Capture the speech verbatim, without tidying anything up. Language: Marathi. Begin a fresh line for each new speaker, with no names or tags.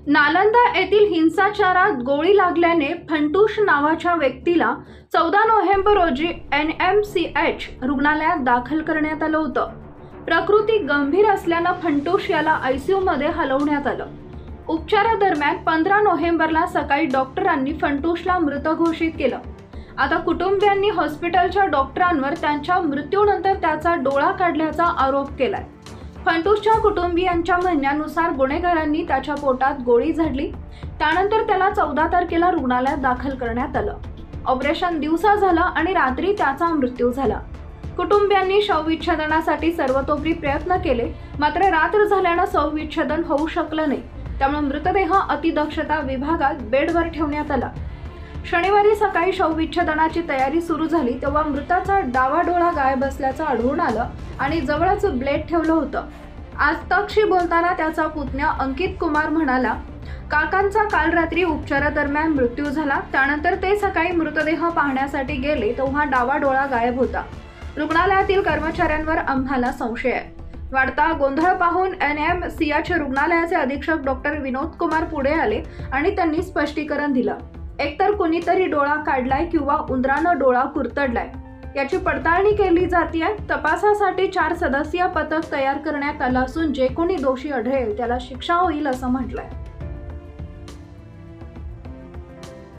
नालंदा येथील हिंसाचारात गोळी लागल्याने फंटूश नावाच्या व्यक्तीला चौदा नोव्हेंबर रोजी एन एम सी एच रुग्णालयात दाखल करण्यात आलं होतं. प्रकृती गंभीर असल्यानं फंटूश याला आय सी यू मध्ये हलवण्यात आलं. उपचारादरम्यान पंधरा नोव्हेंबरला सकाळी डॉक्टरांनी फंटूशला मृत घोषित केलं. आता कुटुंबियांनी हॉस्पिटलच्या डॉक्टरांवर त्यांच्या मृत्यूनंतर त्याचा डोळा काढल्याचा आरोप केलाय. फंटूशच्या कुटुंबियांच्या म्हणण्यानुसार गुन्हेगारांनी त्याच्या पोटात गोळी झाडली. त्यानंतर त्याला चौदा तारखेला रुग्णालयात दाखल करण्यात आलं. ऑपरेशन दिवसा झालं आणि रात्री त्याचा मृत्यू झाला. कुटुंबियांनी शवविच्छेदनासाठी सर्वतोपरी प्रयत्न केले, मात्र रात्र झाल्यानं शवविच्छेदन होऊ शकलं नाही. त्यामुळे मृतदेह अतिदक्षता विभागात बेडवर ठेवण्यात आला. शनिवारी सकाळी शवविच्छेदनाची तयारी सुरू झाली तेव्हा मृताचा डावा डोळा गायब असल्याचं आढळून आलं आणि जवळच ब्लेड ठेवलं होतं. आज तकशी बोलताना त्याचा पुतण्या अंकित कुमार म्हणाला, काकांचा काल रात्री उपचारादरम्यान मृत्यू झाला. त्यानंतर ते सकाळी मृतदेह पाहण्यासाठी गेले तेव्हा डावा डोळा गायब होता. रुग्णालयातील कर्मचाऱ्यांवर आम्हाला संशय आहे. वाढता गोंधळ पाहून एन एम सी एच रुग्णालयाचे अधीक्षक डॉक्टर विनोद कुमार पुढे आले आणि त्यांनी स्पष्टीकरण दिलं. एकतर कुणीतरी डोळा काढलाय किंवा उंदरानं डोळा कुरतडलाय याची पडताळणी केली जाते. तपासासाठी चार सदस्यीय पथक तयार करण्यात आलं असून जे कोणी दोषी आढळेल त्याला शिक्षा होईल असं म्हटलंय.